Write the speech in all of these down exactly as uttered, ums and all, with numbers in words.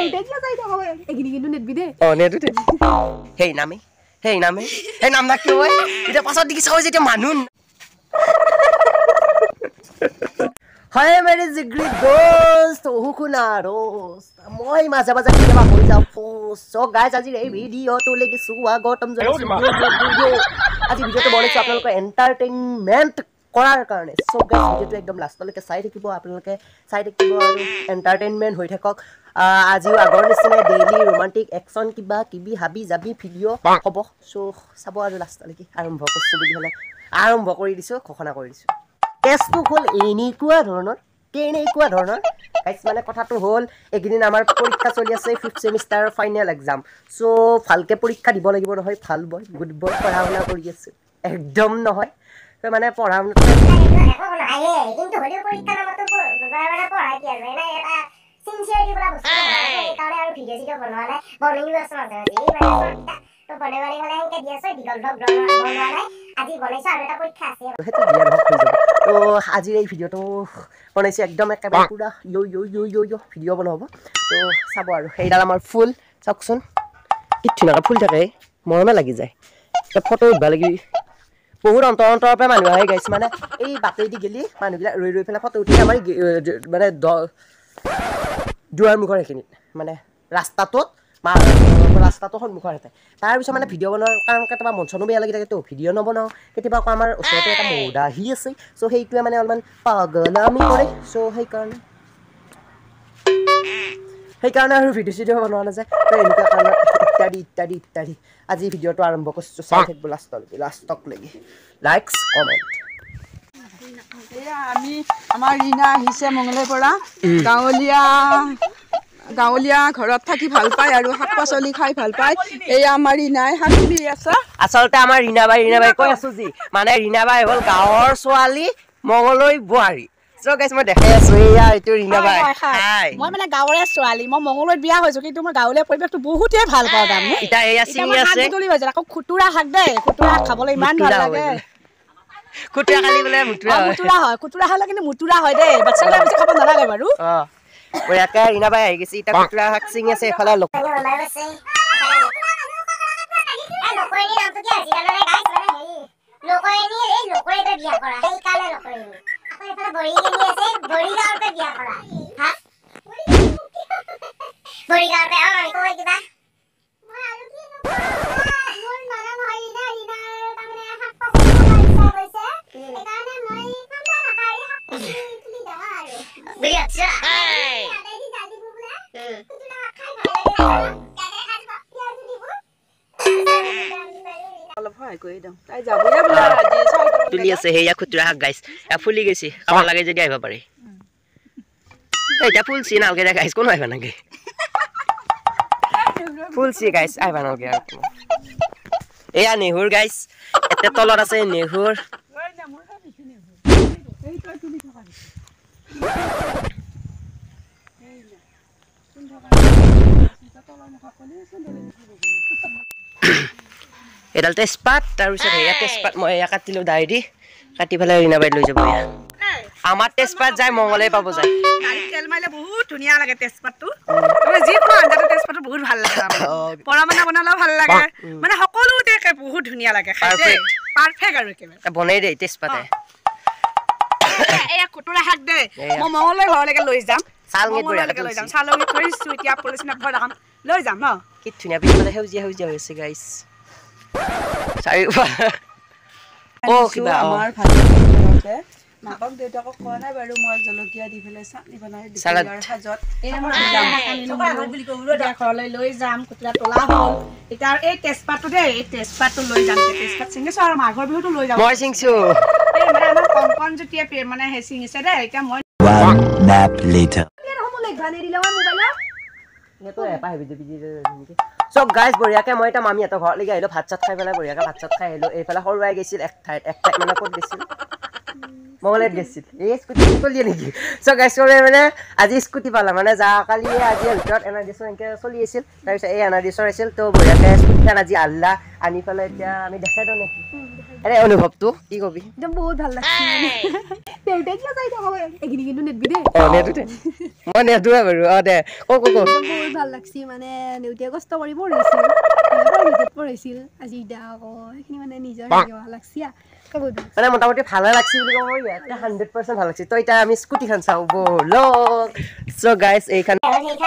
তেতিয়া যাই থাক এগিনি কিন্তু নেটবি দে অ নেটু দে হেই নামে হেই নামে হেই নাম না কি হয় এটা পাছত দেখি চাও যেটা মানুন হাই মেরে জিগরি দোস্ত হুকুনা দোস্ত মই মাজে মাজে কেতিয়াবা হৈ যাও সো গাইজ আজি এই ভিডিঅ'টো লাগি স্বাগতম জনাইছো আজি ভিডিঅ'টো বনাইছো আপোনালোকৰ এন্টাৰটেইনমেন্ট কৰাৰ কাৰণে সো গাইজ ভিডিঅ'টো একদম লাষ্টলৈকে চাই থাকিব আপোনালোকে চাই থাকিব আৰু এন্টাৰটেইনমেন্ট হৈ থাকক আজিও আগৰ নিচিনা ডেইলি ৰোমান্টিক একচন কিবা কিবি হাবি জাবি ভিডিঅ' হ'ব সো চাব আৰু লাষ্টলৈকে আৰম্ভ কৰিছো বুলি হ'লে আৰম্ভ কৰি দিছো ঘোষণা কৰি দিছো কেছটো হ'ল এনেকুৱা ধৰণৰ কেনেকুৱা ধৰণৰ গাইজ মানে কথাটো হ'ল এইকেইদিন আমাৰ পৰীক্ষা চলি আছে ফিফ্থ ছেমিষ্টাৰৰ ফাইনেল এক্সাম সো ভালকে পৰীক্ষা দিব লাগিব নহয় ভাল বয় গুড বয় পঢ়া শুনা কৰি আছে একদম নহয় মানে পঢ়া শুনা কিন্তু হ'লেও পৰীক্ষা নামতো মানে পঢ়াই কি আৰু এনে এটা সিনসিয়াৰিটি বলা বস্তু এইকাৰণে আৰু ভিডিঅ' চিডিঅ' বনোৱা নাই বনিও আছে মাজে মাজে তো বনে বনে হলে এনেকে দি আছে দীঘল ভ্লগ বনোৱা নাই আজি বনাইছো আৰু এটা পৰীক্ষা আছে সেইটো দিয়া ভ্লগ হৈ যাব তো আজিৰ এই ভিডিঅ'টো বনাইছো একদম একেবাৰে পুৰা ইয়ো ইয়ো ইয়ো ইয়ো ইয়ো ভিডিঅ' বনাব তো চাব আৰু সেইডাল আমাৰ ফুল চাওকচোন কি ধুনীয়াকৈ ফুল থাকে মৰমে লাগি যায় ফটো উঠবা লাগি বহুত অন্তৰ অন্তৰৰ পৰা মানুহ আহে গাইছ মানে এই বাটেদি গেলি মানুহবিলাক ৰৈ ৰৈ পেলাই ফটো উঠি আমাৰ মানে দুৱাৰ মুখৰ এইখিনিত মানে ৰাস্তাটোত ৰাস্তাটো সন্মুখৰ হেতে তাৰপিছত মানে ভিডিঅ' বনোৱাৰ কাৰণ কেতিয়াবা মন চনো বেয়া লাগি থাকে তো ভিডিঅ' নবনাওঁ কেতিয়াবা আকৌ আমাৰ ওচৰতে এটা মৌদা আহি আছে চ' সেইটোৱে মানে অলপমান পাগলামি কৰে চ' সেইকাৰণে সেইকাৰণে আৰু ভিডিঅ' চিডিঅ' বনোৱা নাযায় তো এনেকুৱা কাৰণত ইত্যাদি ইত্যাদি ইত্যাদি আজি ভিডিঅ'টো আৰম্ভ কৰিছোঁ চাই থাকিব লাষ্টলৈকে লাষ্টক লাগি লাইকছ কমেণ্ট আমি আমাৰ ৰীনা আহিছে মংগলৰ পৰা গাঁৱলীয়া গাঁৱলীয়া ঘৰত থাকি ভাল পায় আৰু শাক পাচলি খাই ভাল পায় এই আমাৰ ৰীনাই শাক তুলি আছে আচলতে আমাৰ ৰীনাবাই ৰীনাবাই কৈ আছো যি মানে ৰীনাবাই হ'ল গাঁৱৰ ছোৱালী মংগলৈ বোৱাৰী চ' গাইছ মই দেখাই আছো এয়া এইটো ৰীনাবাই হাই মই মানে গাঁৱৰে ছোৱালী মই মংগলৈত বিয়া হৈছো কিন্তু মই গাঁৱলীয়া পৰিৱেশটো বহুতেই ভাল পাওঁ তাৰমানে এতিয়া এয়া চিঙি আছে তুলি হৈছে আকৌ খুতুৰা শাক দেই খুতুৰা শাক খাবলৈ ইমান ভাল লাগে খুতুৰা খালি বোলে মুতুৰা হয় মুতুৰা হয় খুতুৰা হ'লে কিন্তু মুতুৰা হয় দেই বাচ্চাবিলাক বেছি খাব নালাগে বাৰু অ বয়াকে ৰীনাবাই আহি গৈছে এতিয়া খুতুৰা শাক চিঙি আছে এফালে লোক তুলি আছে সেয়া খুতুৰা শাক গাইছ এয়া ফুলি গৈছে খাব লাগে যদি আহিব পাৰি এতিয়া ফুলছি নালগে দে গাইছ কোনো আহিব নাগে ফুলছি গাইছ আহিব নালগে আৰু এয়া নেহুৰ গাইছ এতে তলত আছে নেহুৰ এডাল তেজপাত তাৰপিছত সেয়া তেজপাত মই এয়া কাটিলোঁ দাই দি কাটি পেলাই ৰীনাবাইত লৈ যাব এয়া আমাৰ তেজপাত যায় মংগলে পাব যায় তেল মাৰিলে বহুত ধুনীয়া লাগে তেজপাতটো মানে যিকোনো আঞ্জাতে তেজপাতটো বহুত ভাল লাগে পৰা মানা বনালেও ভাল লাগে মানে সকলোতে বহুত ধুনীয়া লাগে পাৰফেক্ট আৰু একেবাৰে বনাই দে তেজপাতে এয়া খুতুৰা শাক দে মই মংগললৈ ঘৰলৈকে লৈ যাম চালঙিত বঢ়িয়াকৈ লৈ যাম চালঙিত থৈছোঁ এতিয়া পলিচিন ঘৰ দেখাম লৈ যাম ন কি ধুনীয়া পিছফালে সেউজীয়া সেউজীয়া হৈ আছে গাইছ চাৰিওফালে অ কিবা আমাৰ ভাত মাকক দেউতাকক কোৱা নাই বাৰু মই জলকীয়া দি পেলাই চাটনি বনাই দিয়াৰ সাজত ঘৰলৈ লৈ যাম খুতুৰা তোলা হ'ল এতিয়া আৰু এই তেজপাতটো দেই এই তেজপাতটো লৈ যাম তেজপাত ছিঙিছো আৰু মাঘৰ বিহুটো লৈ যাম মই ছিঙিছো এই মানে আমাৰ কংকন যেতিয়া মানে সেই ছিঙিছে দেই এতিয়া মই চব গাইজ বঢ়িয়াকে মই এতিয়া মামীহঁতৰ ঘৰলৈকে আহিলোঁ ভাত চাত খাই পেলাই বঢ়িয়াকৈ ভাত চাত খাই আহিলোঁ এইফালে সৰুৱাই গৈছিল এক ঠাইত এক ঠাইত মানে ক'ত গৈছিল মঙলদৈত গৈছিল এই স্কুটি চলি নেকি চ' গাইছ চবে মানে আজি স্কুটি পালা মানে যোৱাকালি আজি ভিতৰত এন আৰ ডি এছৰ এনেকৈ চলি আছিল তাৰপিছত এই এন আৰ ডি এছৰ আছিল তো বঢ়িয়াকৈ স্কুটিখন আজি আল্লা আনি পেলাই এতিয়া আমি দেখাই দিওঁ নেকি আৰে অনুভৱটো কি কবি একদম বহুত ভাল লাগছে দেউতাই কিয় যাই থাকো এইখিনি কিন্তু নেটবি দেই অ নেটুতে মই নেটুৱে বাৰু অ দে ক ক ক বহুত ভাল লাগছে মানে দেউতাই কষ্ট কৰি পঢ়িছিল প্ৰাইভেটত পঢ়িছিল আজি এতিয়া আকৌ সেইখিনি মানে নিজৰ হেৰি ভাল লাগছে মানে মোটামুটি ভালে লাগছে বুলি ক'ব পাৰি এটা হাণ্ড্ৰেড পাৰ্চেণ্ট ভাল লাগছে তো এতিয়া আমি স্কুটিখন চাওঁ ব'লক চ' গাইছ এইখন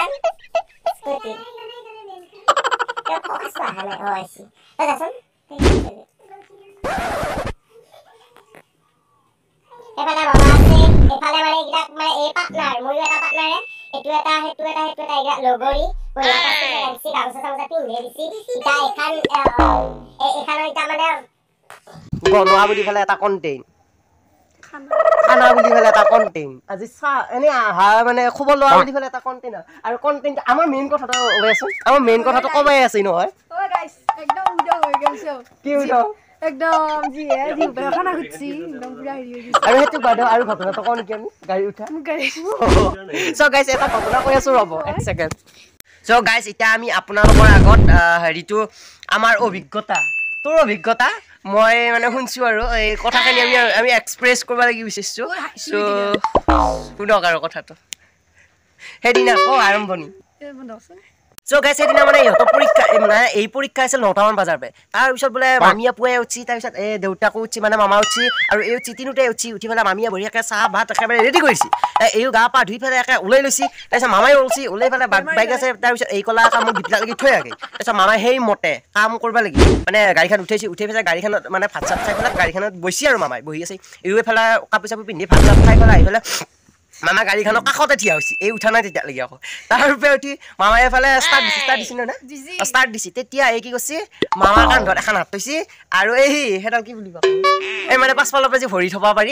এফালে বাবা আছে এফালে মানে ইগিলাক মানে এই পাৰ্টনাৰ ময়ো এটা পাৰ্টনাৰে এটো এটা হেতু এটা হেতু এটা ইগিলা লগৰী বঢ়িয়া কাছে লাগিছে গামোচা চামোচা পিন্ধি দিছি ইটা এখান এখান ইটা মানে বনোৱা বুলি ফালে এটা কণ্টেইন খানা বুলি ফালে এটা কণ্টেইন আজি চাহ এনেই আহা মানে খবৰ লোৱা বুলি ফালে এটা কণ্টেইন আৰু কণ্টেইন আমাৰ মেইন কথাটো ওলাইছোঁ আমাৰ মেইন কথাটো কমাই আছে নহয় একদম উদা হৈ গৈছে কি উদা একদম জি হে জি উপরে খানা খুঁজছি একদম পুরা হেৰি হৈ গৈছে আৰু সেইটো বাদেও আৰু ঘটনাটো কওঁ নেকি আমি গাড়ী উঠা চ' গাইছ এটা ঘটনা কৈ আছোঁ ৰ'ব এক ছেকেণ্ড চ' গাইছ এতিয়া আমি আপোনালোকৰ আগত হেৰিটো আমাৰ অভিজ্ঞতা তোৰ অভিজ্ঞতা মই মানে শুনছোঁ আৰু এই কথাখিনি আমি আমি এক্সপ্ৰেছ কৰিব লাগি বিচাৰিছোঁ চ' শুনক আৰু কথাটো সেইদিনা আকৌ আৰম্ভণি চ' গাইছ সেইদিনা মানে ইহঁতৰ পৰীক্ষা মানে এই পৰীক্ষা আছিল নটামান বজাৰ পৰা তাৰপিছত বোলে মামীয়ে পুৱাই উঠি তাৰপিছত এই দেউতাকো উঠি মানে মামা উঠি আৰু এই উঠি তিনিওটাই উঠি উঠি পেলাই মামীয়ে বঢ়িয়াকৈ চাহ ভাত একেবাৰে ৰেডি কৰিছে এইও গা পা ধুই পেলাই একে ওলাই লৈছে তাৰপিছত মামাই ওলছি ওলাই পেলাই বাইক আছে তাৰপিছত এই কলা কামত বিপলাক লাগি থৈ আগে তাৰপিছত মামাই সেই মতে কাম কৰিব লাগি মানে গাড়ীখন উঠাইছে উঠাই পেলাই গাড়ীখনত মানে ভাত চাত খাই পেলাই গাড়ীখনত বহিছে আৰু মামাই বহি আছে এইও এফালে কাপোৰ চাপোৰ পিন্ধি ভাত চাত খাই পেলাই আহি পেলাই মামা গাড়ীখনৰ কাষতে থিয়া হৈছে এই উঠা নাই তেতিয়ালৈকে আকৌ তাৰপৰা উঠি মামাই এফালে ষ্টাৰ্ট দিছে ষ্টাৰ্ট দিছে নহয় ষ্টাৰ্ট দিছে তেতিয়া এই কি কৈছে মামাৰ কান্ধত এখন হাত থৈছে আৰু এই সেইডাল কি বুলি কয় এই মানে পাছফালৰ পৰা যে ভৰি থ'ব পাৰি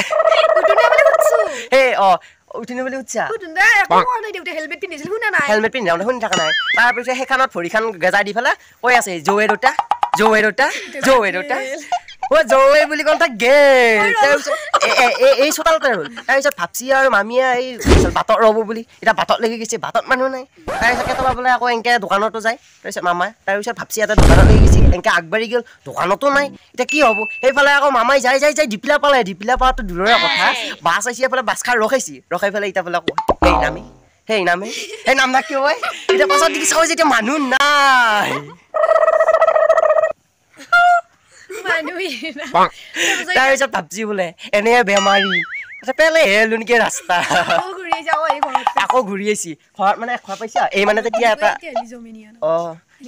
সেই অঁ উঠিনে বুলি উঠছা হেলমেট পিন্ধি যাওঁতে শুনি থকা নাই তাৰপিছত সেইখনত ভৰিখন গেজাই দি পেলাই কৈ আছে জৌৱে দুটা জৌৱে দুটা জৌৱে দুটা ও জৌৱে বুলি কওঁ তাক গে তাৰপিছত এই চোতালতে হ'ল তাৰপিছত ভাবছি আৰু মামীয়ে এই বাটত ৰ'ব বুলি এতিয়া বাটত লাগি গৈছে বাটত মানুহ নাই তাৰপিছত কেতিয়াবা বোলে আকৌ এনেকৈ দোকানতো যায় তাৰপিছত মামাই তাৰপিছত ভাবছি এটা দোকানত লাগি গৈছে এনেকৈ আগবাঢ়ি গ'ল দোকানতো নাই এতিয়া কি হ'ব সেইফালে আকৌ মামাই যাই যাই যাই ডিপিলা পালে ডিপিলা পাৱাটো দূৰৰে কথা বাছ আহিছে এইফালে বাছখান ৰখাইছে ৰখাই পেলাই এতিয়া বোলে আকৌ সেই নামে সেই নামে সেই নাম না কিয় হয় এতিয়া পাছত দেখি চাওঁ যে এতিয়া মানুহ নাই তাৰপিছত ভাবছি বোলে এনে বেমাৰী পেলে হেলো নেকি ৰাস্তা আকৌ ঘূৰি আহিছি ঘৰত মানে খোৱা পাইছা এই মানে তেতিয়া এটা অঁ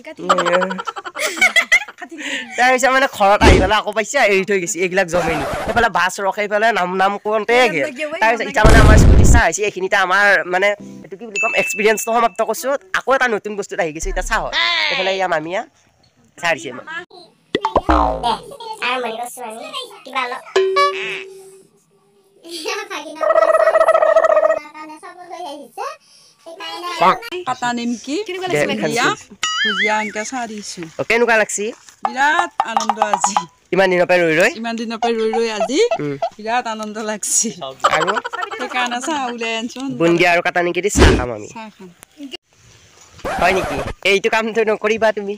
তাৰপিছত মানে ঘৰত আহি পেলাই আকৌ পাইছে এৰি থৈ গৈছে এইবিলাক জমেনি সেইফালে বাছ ৰখাই পেলাই নাম নাম কৰোঁতে গেল তাৰপিছত এতিয়া মানে আমাৰ স্কুটি চাহ হৈছে এইখিনিতে আমাৰ মানে এইটো কি বুলি ক'ম এক্সপিৰিয়েঞ্চটো সমাপ্ত কৰিছোঁ আকৌ এটা নতুন বস্তুত আহি গৈছে এতিয়া চাহ হয় এইফালে এয়া মামীয়া চাহ দিছে আৰম্ভণি কৰিছোঁ আমি কিবা অলপ কাটা নিমকি ভুজিয়া এনেকৈ চাহ দিছোঁ কেনেকুৱা লাগছি বিৰাট আনন্দ আজি ইমান দিনৰ পৰা ৰৈ ৰৈ ইমান দিনৰ পৰা ৰৈ ৰৈ আজি বিৰাট আনন্দ লাগছি আৰু সেইকাৰণে চাহ উলিয়াই আনিছোঁ বুন্দিয়া আৰু কাটা নিমকি দি চাহ খাম আমি চাহ খাম হয় নেকি এইটো কামটো নকৰিবা তুমি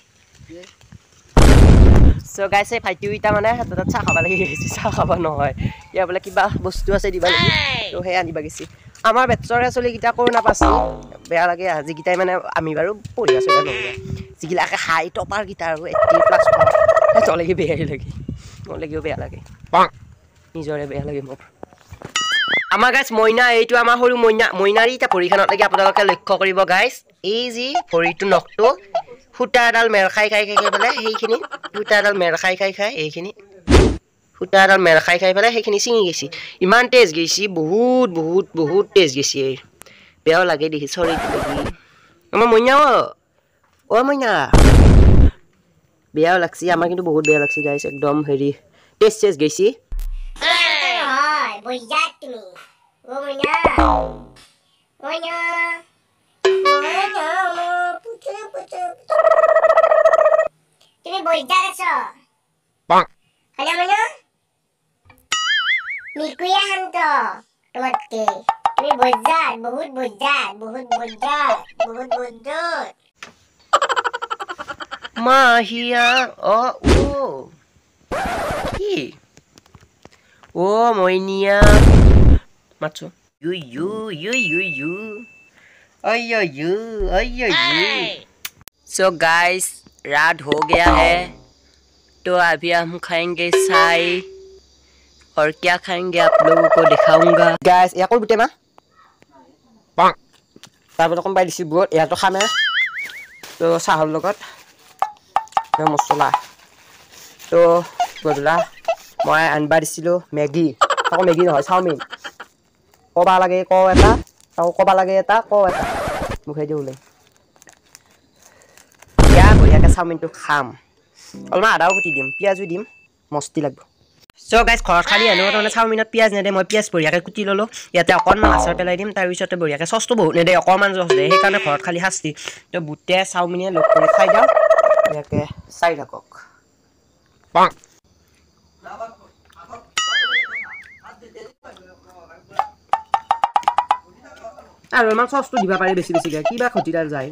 চ' গাইছে ভাইটিও এতিয়া মানে হাতত চাহ খাব লাগি গৈছে চাহ খাব নহয় ইয়াৰ বোলে কিবা বস্তু আছে দিবা লাগি তো সেই আনিবা গৈছে আমাৰ বেটছৰে চলিকেইটা কৰোণা পাইছে বেয়া লাগে যিকেইটাই মানে আমি বাৰু পঢ়ি আছোঁ নহয় যিগিলাকে হাই টপাৰকেইটা আৰু এইটি প্লাছ তলেকি বেয়াই লাগে মোলৈকেও বেয়া লাগে নিজৰে বেয়া লাগে মোৰ আমাৰ গাইছ মইনা এইটো আমাৰ সৰু মইনা মইনাৰী এতিয়া ভৰিখনত লাগি আপোনালোকে লক্ষ্য কৰিব গাইছ এই যি ভৰিটো নখটো সূতা এডাল মেৰ খাই খাই খাই খাই পেলাই সেইখিনি সূতা এডাল মেৰ খাই খাই খাই এইখিনি সূতা এডাল মেৰ খাই খাই পেলাই সেইখিনি ছিঙি গৈছে ইমান তেজ গৈছে বহুত বহুত বহুত তেজ গৈছে বেয়াও লাগে দেখি চৰিটো লাগি আমাৰ মইনা অ' মইনা বেয়াও লাগছে আমাৰ কিন্তু বহুত বেয়া লাগছে গাইছ একদম হেৰি তেজ চেজ গৈছে তুমি বৈদ্যাত আছ হলে মইনা মিকুয়ে তাকে তুমি বুজাত বহুত বুজাত বহুত বুজাত বহুত বুজাত মাহিয়া অ ও কি ও মইনিয়া মাছো ইউ ইউ ইউ ইউ ইউ अयो यू अयो यू सो गाइस रात हो गया है तो अभी हम खाएंगे चाय और क्या खाएंगे आप लोगों को दिखाऊंगा गाइस या को बिटे मा पां ताबे कम बाय दिसि बहुत या तो खामे तो चाहर লগত ना मसला तो बदला মই আনবা দিছিলো ম্যাগি তাকো ম্যাগি নহয় চাওমিন কবা লাগে ক এটা তাকো কবা লাগে এটা ক এটা মুখে দি ওলাই ইয়া বঢ়িয়াকে চাওমিনটো খাম অলমান আদাও কুটি দিম পিয়াজো দিম মস্তি লাগব সো গাইস ঘৰত খালি আনো মানে চাওমিনত পিয়াজ নেদে মই পিয়াজ বঢ়িয়াকে কুটি ললো ইয়াতে অকনমান আচাৰ পেলাই দিম তাৰ পিছতে বঢ়িয়াকে সসটো বহুত নেদে অকনমান জস দে সেইকাৰণে ঘৰত খালি হাস্তি তো বুটে চাওমিনে লগ কৰি খাই দাও ইয়াকে চাই থাকক পাং আৰু মান সসটো দিবা পাৰি বেছি বেছি কিবা খটিদাৰ যায়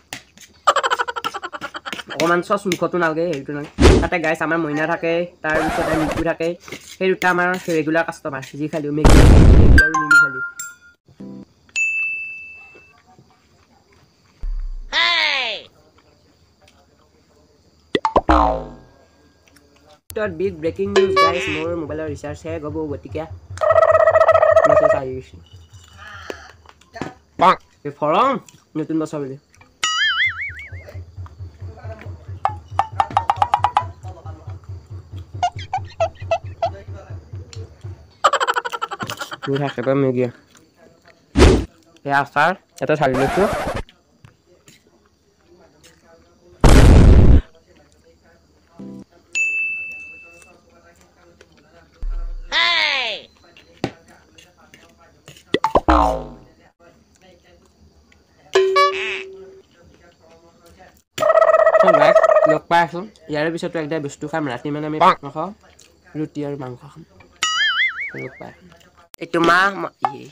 অকমান সস মুখতো নালগে হেৰিটো নাই তাতে গাইছ আমাৰ মইনা থাকে তাৰ পিছত মিকু থাকে সেই দুটা আমাৰ ৰেগুলাৰ কাস্টমাৰ যি খালি মেগি ৰেগুলাৰ মিলি খালি হেই বিগ ব্ৰেকিং নিউজ গাইছ মোৰ মোবাইলৰ ৰিচাৰ্জ হে গব গতিকে মেছেজ আহিছে পাং এ ফৰম নতুন বছৰ বুলি Gue hack apa media? Ya asal, itu saling itu. Hey. So guys, log pas tuh. ইয়াৰ পিছতো একটা বস্তু খাম ৰাতি মানে আমি নাখাও ৰুটি আৰু মাংস খাম লগ পাই itu mah iya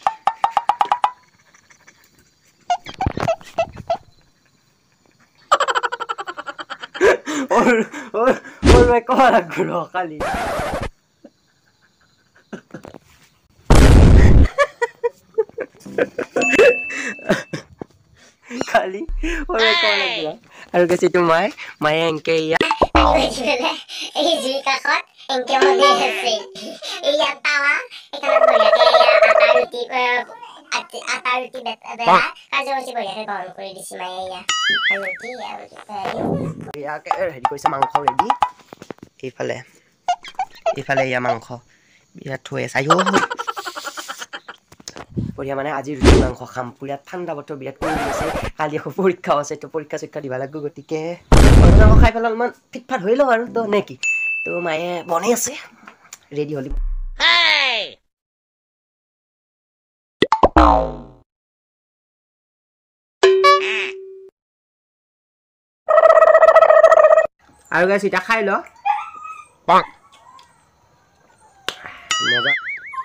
or or or mereka orang guru kali kali or mereka orang guru harus ke situ mai mai yang kayak এই জি কাষত এনকে মনে আছে এই আটাৱা এখানে বঢ়িয়াকে আটা ৰুটি আটা ৰুটি বেলা কাজুমচি বঢ়িয়াকে গৰম কৰি দিছি মায়ে এয়া ৰুটি ইয়াকে হেৰি কৰিছে মাংস ৰেডি এইফালে এইফালে ইয়া মাংস বিৰাট থৈ আছে আইও বঢ়িয়া মানে আজি ৰুটি মাংস খাম পুৰা ঠাণ্ডা বতৰ বিৰাট কৰি আছে কালি আকৌ পৰীক্ষা আছে তো পৰীক্ষা চৰীক্ষা দিব লাগিব গতিকে মাংস খাই পেলাই অলপমান ফিটফাট হৈ লওঁ আৰু তো নে কি তো মায়ে বনাই আছে ৰেডি হলি আৰু গাইছ এটা খাই ল পাং মজা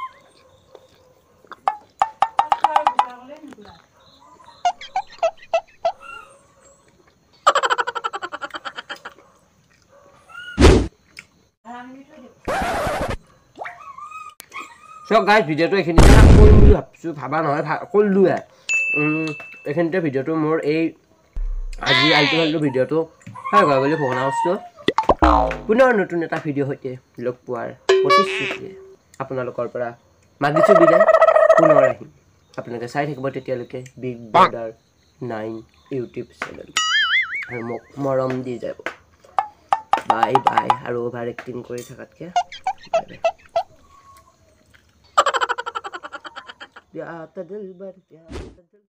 So guys, video to ekhini ta koi muli bhabsu bhaba noy kollu e um ekhini ta video to mor ei aji altu altu video to ha ga bole phone asto punor notun eta video hoite log puar protishuti apnalokor pora magichu bile punor ahi apnake sai thakbo tetialoke Big Brother nine YouTube channel ar mok morom di jabo bye bye aru over acting kori thakatke bye bye Ya tadil bar ya tadil